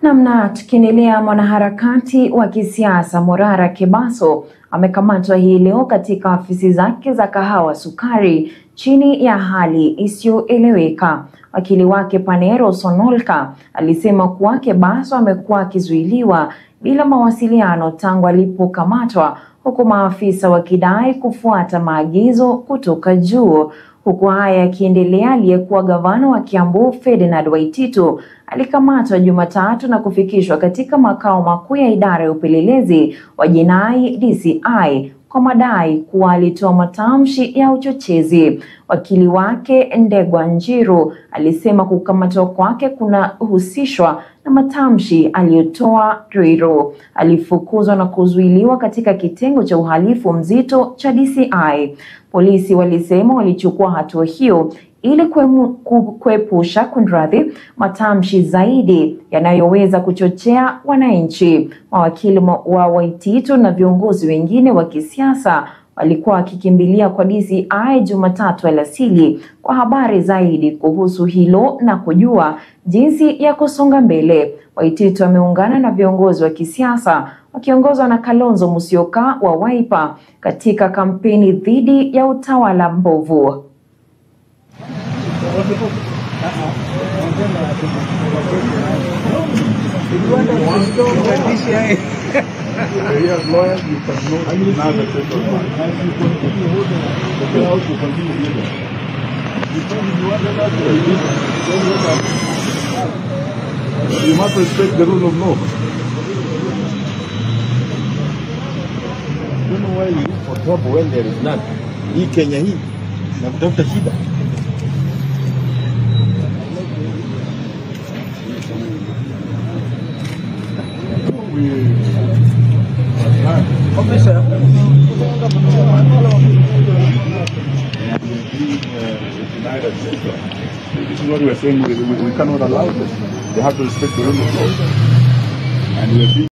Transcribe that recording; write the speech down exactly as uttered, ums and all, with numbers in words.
Namna tukiendelea, mwanaharakati wa kisiasa Morara Kebaso amekamatwa hii leo katika ofisi zake za Kahawa Sukari chini ya hali isiyoeleweka. Wakili wake Panero Sonolka alisema kuwa Kebaso amekuwa akizuiliwa bila mawasiliano tangu alipokamatwa, huku maafisa wakidai kufuata maagizo kutoka juu. Huku haya yakiendelea, aliyekuwa gavana wa Kiambu Ferdinand Waititu alikamatwa Jumatatu na kufikishwa katika makao makuu ya idara ya upelelezi wa jinai D C I kwa madai kuwa alitoa matamshi ya uchochezi. Wakili wake Ndegwa Njiru alisema kukamatwa kwake kunahusishwa na matamshi aliyotoa Ruiru. Alifukuzwa na kuzuiliwa katika kitengo cha uhalifu mzito cha D C I. Polisi walisema walichukua hatua hiyo ili kuepusha kunradhi matamshi zaidi yanayoweza kuchochea wananchi. Mawakili wa Waititu na viongozi wengine wa kisiasa walikuwa wakikimbilia kwa D C I Jumatatu alasiri kwa habari zaidi kuhusu hilo na kujua jinsi ya kusonga mbele. Waititu ameungana na viongozi wa kisiasa wakiongozwa na Kalonzo Musyoka wa Wiper katika kampeni dhidi ya utawala mbovu. You must respect the rule of law. I don't know why you look for trouble when there is none. Hii Kenya hii na kutafuta shida. Officer, this is what we are saying. We, we, we cannot allow this. They have to respect the rule of law. And we are